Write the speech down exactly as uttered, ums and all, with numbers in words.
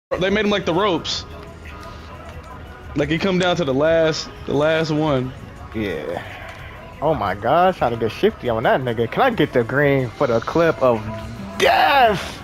They made him like the ropes. Like he come down to the last, the last one. Yeah. Oh my gosh, trying to get shifty on that nigga. Can I get the green for the clip of death?